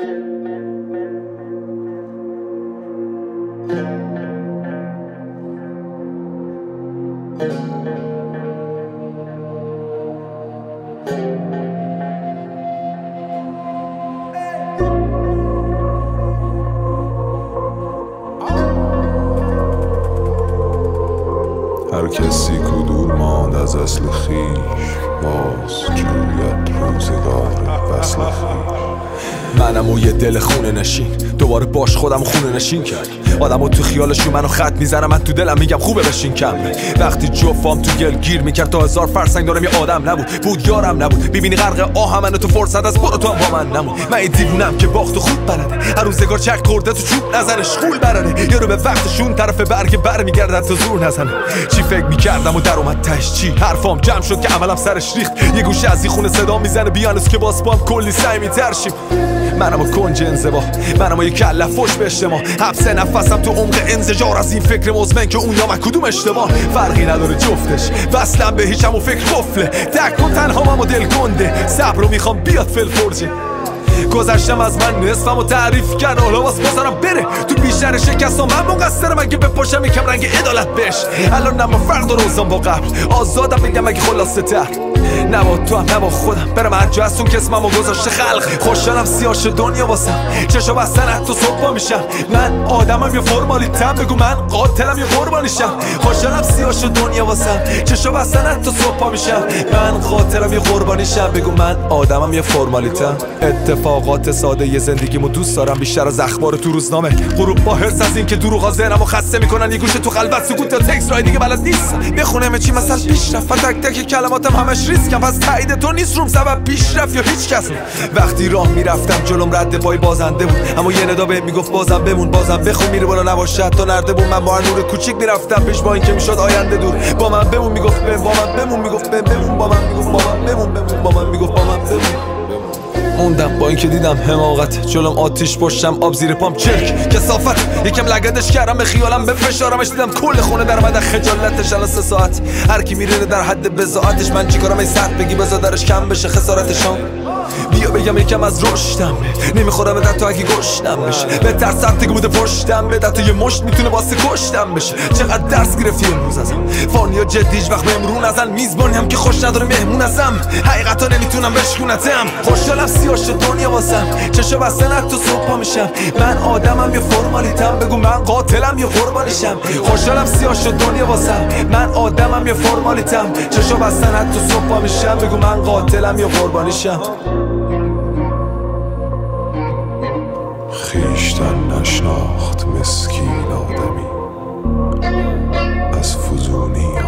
هر کسی که دور ماند از اصل خویش، باز جوید روزگار وصل خویش. منم و یه دل خونه نشین، دوباره باش خودم خونه نشین کرد. آدمو تو خیالشون منو خط میزنم، من تو دلم میگم خوبه بشین کم. وقتی جفام تو گل گیر میکرد تا 1000 فرسنگ دارم یه آدم بود یارم نبود. ببینی غرق آه منو تو فرصت از برو تو هم با من نمون. من دیوونم که باخت و خوب بلده، هر روزگار چک خورده تو چوب نزنه شغول برنه. یارو به وقتشون طرف برگ بر میگردن تا زور نزنه. چی فکر میکردم و در اومد تهش چی؟ حرفام جمع شد که عملم سرش ریخت. یه گوشه از این خونه صدا میزنه بیانس که باز بام کلی سعی میترشیم. منم و کنج انزوا، منم و یه کله فش به اجتماع. حبس نفسم تو عمق انزجار از این فکر مزمن که اون یا من کدوم اشتباه. فرقی نداره جفتش، وصلم به هیچم و فکر قفله. تک و تنها و دل گنده، صبر رو میخوام بیاد فلفرجه. گذشتم از من نصفم و تعریف کرد، حالا باز بذارم بره. تو بیشتر شکستم من مقصرم، اگه بپاشم یکم رنگ عدالت بهش. الان نما فرق و روزم با قبل، آزادم بگم اگه خلاصه تر. نبا تو هم نبا خودم، برم هر جا از اون که اسمم و گذاشته خلق. خوشحالم سیاش دنیا واسم، چشا بستن حتی صبح میشم. من آدمم یه فرمالیتم، بگو من قاتلم یه قربانیشم. خوشحالم سیاش دنیا واسم، چشا بستن حتی صبح میشم. من قاتلم یه قربانیشم، بگو من آدمم یه فرمالیتم. اتفاقات ساده یه زندگیمو دوست دارم بیشتر از اخبار تو روزنامه. غروب با هرس از این که دروغا ذهنمو خسته میکنن. یه گوشه تو خلوت سکوت تا تکست رای دیگه بلد نیستم بخونم چی مثلا پیشرفت. تک تک کلماتم همش ریسکم، پس تایید تو نیست روم سبب پیشرفت یا هیچ کس. وقتی راه میرفتم جلوم رد پای بازنده بود، اما یه ندا بهم میگفت بازم بمون، بازم بخون میره بالا نباشه تا نرده بود. من با نور کوچیک میرفتم پیش با اینکه میشد آینده دور. با من بمون میگفت با من بمون، میگفت بمون با من، میگفت با من بمون با من، میگفت با من بمون. موندم با اینکه دیدم حماقت جلوم آتیش پشتم آب زیر پام چرک کثافت. یکم لگدش کردم به خیالم به فشارمش، دیدم کل خونه در مد خجالتش. الان 3 ساعت هر کی میره در حد بضاعتش. من چیکارم ای سخت بگی بذار درش کم بشه خسارتشام. بیا بگم یکم از رشدم نمیخورم بدن تو اگه گشتم بشه. به ترس دیگه بوده پشتم بدن تو یه مشت میتونه واسه کشتم بشه. چقدر درس گرفتی امروز ازم، فانیا جدی هیچ وقت مهمون نزن. میزبانی هم که خوش نداره مهمون ازم، حقیقتا نمیتونم بشکونتم. خوشحالم سیاش دنیا واسم، چشا بستن تو صبح میشم. من آدمم یه فرمالیتم، بگو من قاتلم یه قربانیشم. خوشحالم سیاش دنیا واسم، من آدمم یه فرمالیتم. چشا بستن تو صبح میشم، بگو من قاتلم یه قربانیشم. خویشتن نشناخت مسکین آدمی، از فزونی